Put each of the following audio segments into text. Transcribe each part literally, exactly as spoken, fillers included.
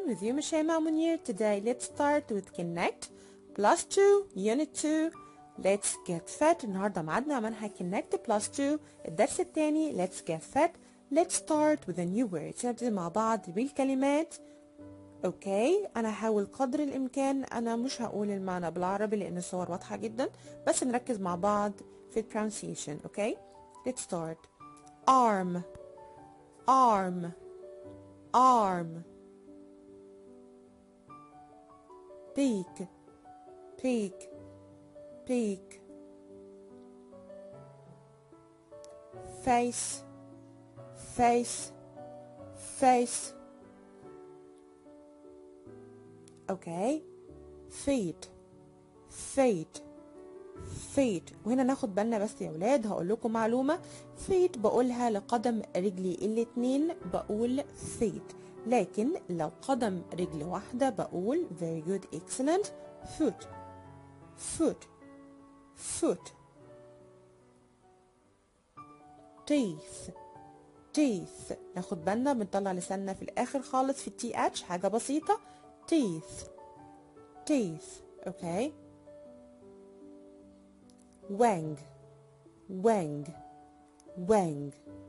with you Mishayma Munir. Today let's start with connect plus two unit two. Let's get fat. النهارده معادنا منهج connect plus two. الدرس الثاني let's get fat. Let's start with a new word. نبتدي مع بعض بالكلمات. اوكي انا هحاول قدر الامكان انا مش هقول المعنى بالعربي لان الصور واضحه جدا بس نركز مع بعض في pronunciation. اوكي let's start. arm arm arm. peak peak peak. face face face. اوكي feet feet feet. وهنا ناخد بالنا بس يا ولاد هقول لكم معلومه. feet بقولها لقدم رجلي الاتنين بقول feet لكن لو قدم رجل واحده بقول very good excellent foot foot foot. teeth teeth. ناخد بالنا بنطلع لساننا في الاخر خالص في التي اتش حاجه بسيطه. teeth teeth. okay. wang wang wang.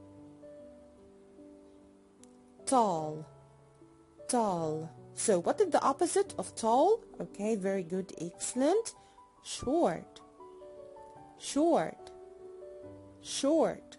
tall tall. So what is the opposite of tall? Okay, very good, excellent. short short short.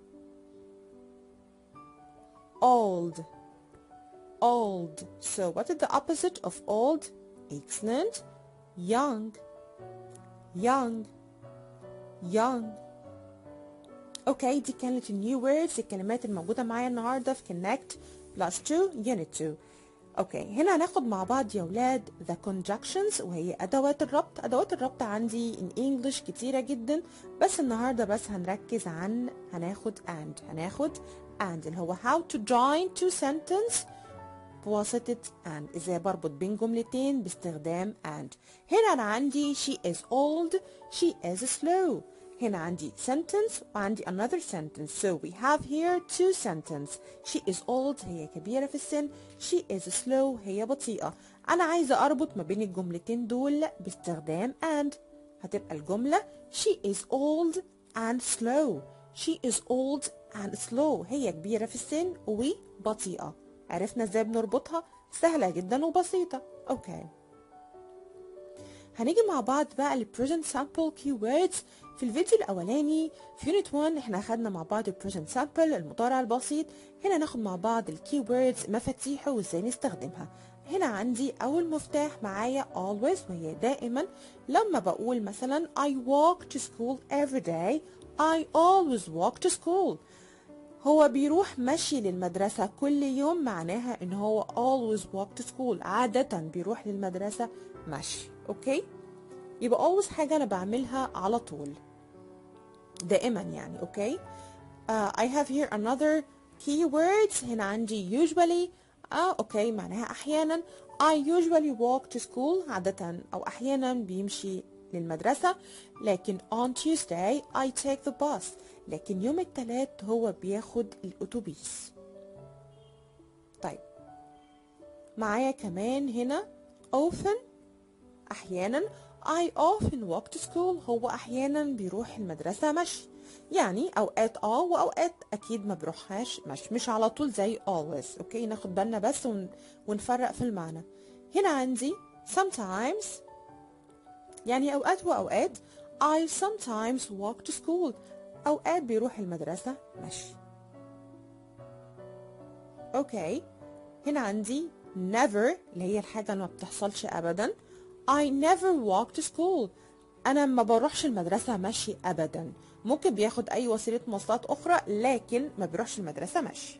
old old. So what is the opposite of old? Excellent. young young young. اوكي دي كانت النيو ووردز الكلمات الموجودة معايا النهاردة في connect plus two unit two. اوكي هنا هناخد مع بعض يا ولاد the conjunctions وهي ادوات الربط. ادوات الربط عندي in English كتيرة جدا بس النهاردة بس هنركز عن هناخد and هناخد and اللي هو how to join two sentence بواسطة and. ازاي بربط بين جملتين باستخدام and. هنا انا عندي she is old she is slow. هنا عندي sentence وعندي another sentence. So we have here two sentences. She is old هي كبيرة في السن. She is slow هي بطيئة. أنا عايزة أربط ما بين الجملتين دول باستخدام and. هتبقى الجملة she is old and slow. She is old and slow. هي كبيرة في السن وبطيئة. عرفنا ازاي بنربطها؟ سهلة جدا وبسيطة. اوكي هنيجي مع بعض بقى ل present simple keywords. في الفيديو الأولاني في unit one احنا أخدنا مع بعض ال present simple المضارع البسيط. هنا ناخد مع بعض ال keywords مفاتيحه وازاي نستخدمها. هنا عندي أول مفتاح معايا always وهي دائما. لما بقول مثلا I walk to school every day I always walk to school. هو بيروح مشي للمدرسة كل يوم معناها ان هو always walk to school. عادة بيروح للمدرسة مشي. اوكي يبقى always حاجة انا بعملها على طول دائما يعني. اوكي uh, I have here another keywords. هنا عندي usually اه اوكي معناها احيانا. I usually walk to school عادة او احيانا بيمشي للمدرسة. لكن on Tuesday I take the bus. لكن يوم الثلاث هو بياخد الأتوبيس. طيب معايا كمان هنا often أحيانا. I often walk to school هو أحيانا بيروح المدرسة مشي. يعني أوقات اه وأوقات أكيد ما بروحهاش مشي مش على طول زي always. أوكي ناخد بالنا بس ون... ونفرق في المعنى. هنا عندي sometimes يعني أوقات وأوقات. I sometimes walk to school أوقات بيروح المدرسة مشي. أوكي هنا عندي never اللي هي الحاجة اللي ما بتحصلش أبدا. I never walk to school أنا ما بروحش المدرسة مشي أبدا. ممكن بياخد أي وسيلة مواصلات أخرى لكن ما بيروحش المدرسة مشي.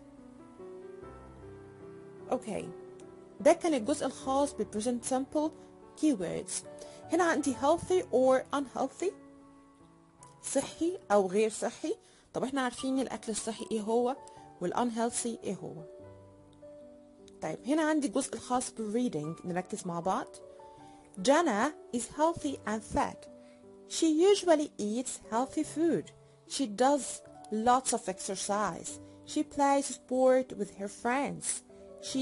أوكي ده كان الجزء الخاص ب present simple keywords. هنا عندي healthy or unhealthy صحي أو غير صحي. طب احنا عارفين الأكل الصحي ايه هو والunhealthy ايه هو. طيب هنا عندي الجزء الخاص بالreading نركز مع بعض. Jana is healthy and fat. She usually eats healthy food. She does lots of exercise. She plays sport with her friends. She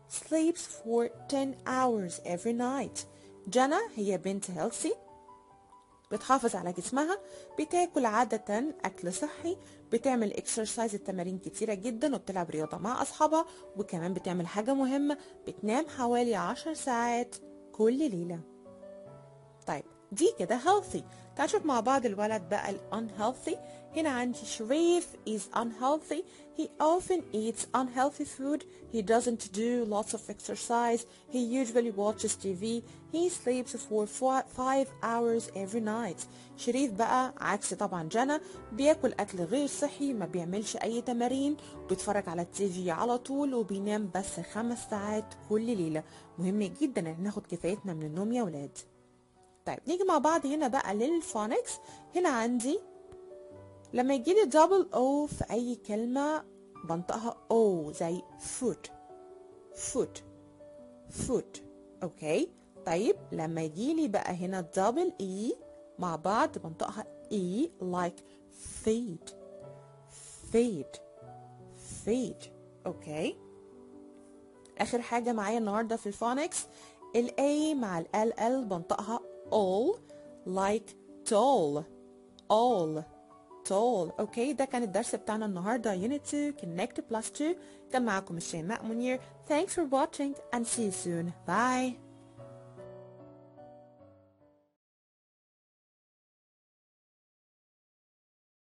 sleeps for ten hours every night. جنى هي بنت healthy، بتحافظ على جسمها، بتاكل عادة أكل صحي، بتعمل exercise التمارين كتيرة جدا، وبتلعب رياضة مع أصحابها، وكمان بتعمل حاجة مهمة، بتنام حوالي عشر ساعات كل ليلة. طيب دي كده healthy. تعال نشوف مع بعض الولد بقى ال unhealthy. هنا عندي شريف is unhealthy. He often eats unhealthy food. He doesn't do lots of exercise. He usually watches تي في. He sleeps for four, five hours every night. شريف بقى عكس طبعا جنى، بياكل أكل غير صحي، ما بيعملش أي تمارين، بيتفرج على التي في على طول، وبينام بس خمس ساعات كل ليلة. مهم جدا ان ناخد كفايتنا من النوم يا ولاد. طيب نيجي مع بعض هنا بقى للفونكس. هنا عندي لما يجيلي دبل او في اي كلمة بنطقها او، زي foot foot foot. اوكي. طيب لما يجيلي بقى هنا دبل اي مع بعض بنطقها اي like feed feed feed. اوكي. اخر حاجة معايا النهاردة في الفونكس ال A مع ال ال ال بنطقها all like tall all tall. اوكي. ده كان الدرس بتاعنا النهارده Unit two Connect plus two. كان معاكم الشيماء منير. Thanks for watching and see you soon. Bye.